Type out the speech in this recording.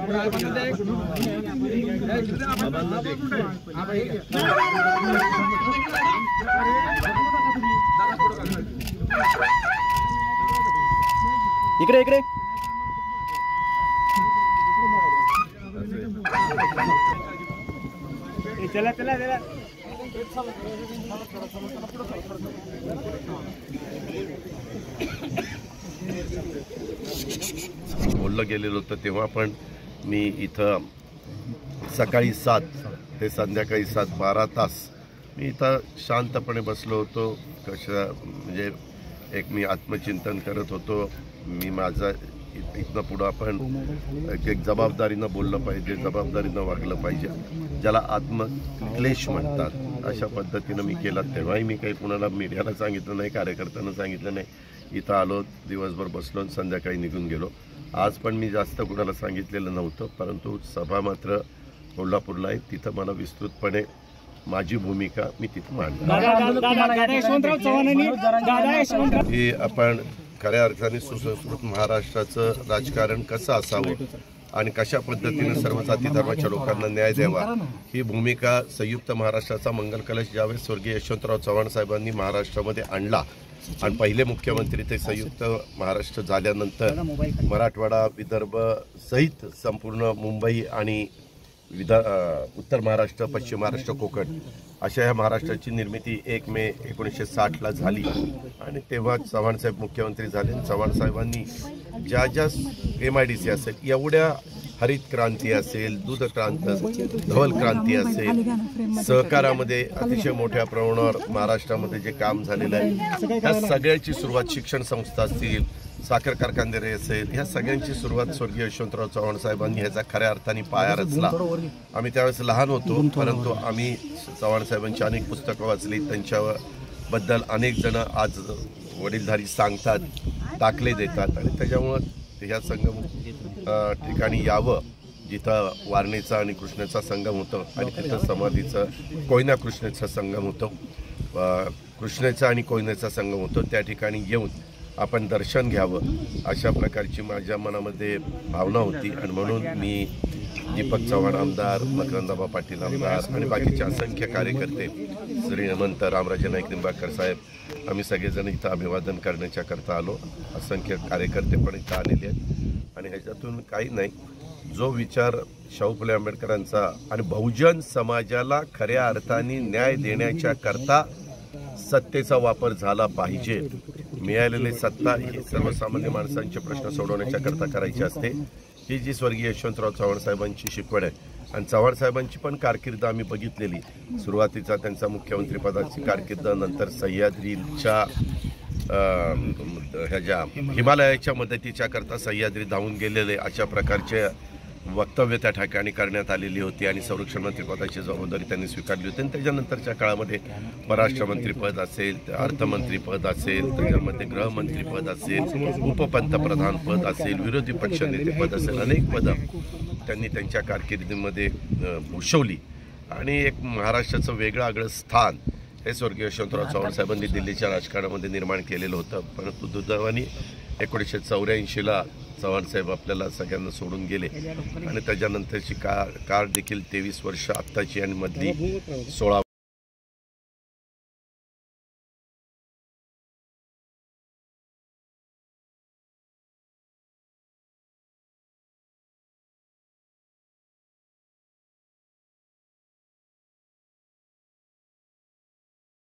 इकडे इकडे चला चला चला बोललं गेलेलं होतं तेव्हा पण मी इथं सकाळी 7 ते संध्याकाळी 7 12 तास मी इथं शांतपणे बसलो होतो. म्हणजे एक मी आत्मचिंतन करत होतो. मी माझा इथनं पुढं आपण एक जबाबदारीनं बोललं पाहिजे, जबाबदारीनं वागलं पाहिजे, ज्याला आत्मक्लेश म्हणतात अशा पद्धतीनं मी केलं. तेव्हाही मी काही कुणाला मीडियाला सांगितलं नाही, कार्यकर्त्यांना सांगितलं नाही. इथं आलो, दिवसभर बसलो आणि संध्याकाळी निघून गेलो. आज पण मी जास्त कुणाला सांगितलेलं नव्हतं, परंतु सभा मात्र कोल्हापूरला आहे. तिथं मला विस्तृतपणे माझी भूमिका मी तिथं मांडली. ही आपण खऱ्या अर्थाने सुसंस्कृत महाराष्ट्राचं राजकारण कसं असावं आणि कशा पद्धतीने सर्व जाती धर्माच्या लोकांना न्याय द्यावा ही भूमिका संयुक्त महाराष्ट्राचा मंगल कलश ज्यावेळेस स्वर्गीय यशवंतराव चव्हाण साहेबांनी महाराष्ट्रामध्ये आणला आणि पहिले मुख्यमंत्री ते संयुक्त महाराष्ट्र झाल्यानंतर मराठवाडा विदर्भ सहित संपूर्ण मुंबई आणि उत्तर महाराष्ट्र, पश्चिम महाराष्ट्र, कोकण अशा ह्या महाराष्ट्राची निर्मिती 1 मे 1960ला झाली आणि तेव्हा चव्हाणसाहेब मुख्यमंत्री झाले. चव्हाणसाहेबांनी ज्या ज्या MIDC असेल, एवढ्या हरित क्रांती असेल, दूध क्रांती, धवल क्रांती असेल, सहकारामध्ये अतिशय मोठ्या प्रमाणावर महाराष्ट्रामध्ये जे काम झालेलं आहे त्या सगळ्याची सुरुवात, शिक्षण संस्था असतील, साखर कारखानदारी असेल, ह्या सगळ्यांची सुरुवात स्वर्गीय यशवंतराव चव्हाण साहेबांनी ह्याचा खऱ्या अर्थाने पाया रचला. आम्ही त्यावेळेस लहान होतो, परंतु आम्ही चव्हाण साहेबांची अनेक पुस्तकं वाचली. त्यांच्याबद्दल अनेक जण आज वडीलधारी सांगतात, दाखले देतात आणि त्याच्यामुळं ह्या संगम ठिकाणी यावं जिथं वारणेचा आणि कृष्णेचा संगम होतं आणि तिथं समाधीचं कोयना कृष्णेचा संगम होतो, कृष्णेचा आणि कोयनेचा संगम होतो. त्या ठिकाणी येऊन आपण दर्शन घ्यावं अशा प्रकारची माझ्या मनामध्ये भावना होती आणि म्हणून मी दीपक चव्हाण आमदार, मकरंदाबा पाटील आमदार आणि बाकीचे असंख्य कार्यकर्ते, श्रीमंत रामराजे नाईक निंबाळकर साहेब, आम्ही सगळेजण इथं अभिवादन करण्याच्याकरता आलो. असंख्य कार्यकर्ते पण इथं आलेले आहेत आणि ह्याच्यातून काही नाही, जो विचार शाहू फुले आंबेडकरांचा आणि बहुजन समाजाला खऱ्या अर्थाने न्याय देण्याच्या करता सत्तेचा वापर झाला पाहिजे. मिळालेली सत्ता ही सर्वसामान्य माणसांचे प्रश्न सोडवण्याच्या करता करायची असते. ही जी स्वर्गीय यशवंतराव चव्हाण साहेबांची शिकवण आहे आणि चव्हाण साहेबांची पण कारकीर्द आम्ही बघितलेली. सुरुवातीचा त्यांचा मुख्यमंत्रीपदाची कारकीर्द, नंतर सह्याद्रीच्या ह्याच्या हिमालयाच्या मदतीच्या करता सह्याद्री धावून गेलेले अशा प्रकारचे वक्तव्य त्या ठिकाणी करण्यात आलेली होती आणि संरक्षण मंत्रिपदाची जबाबदारी त्यांनी स्वीकारली होती. आणि त्याच्यानंतरच्या काळामध्ये परराष्ट्रमंत्रीपद असेल, अर्थमंत्रीपद असेल, त्याच्यामध्ये गृहमंत्रीपद असेल, उपपंतप्रधान पद असेल, विरोधी पक्षनेतेपद असेल, अनेक पदं त्यांनी त्यांच्या कारकिर्दीमध्ये भूषवली आणि एक महाराष्ट्राचं वेगळं आगळं स्थान हे स्वर्गीय यशवंतराव चव्हाण साहेबांनी दिल्लीच्या राजकारणामध्ये निर्माण केलेलं होतं. परंतु दुर्दैवाने 1984ला चव्हाणसाहेब आपल्याला सगळ्यांना सोडून गेले आणि त्याच्यानंतरची कार देखील 23 वर्ष आत्ताची आणि मधली 16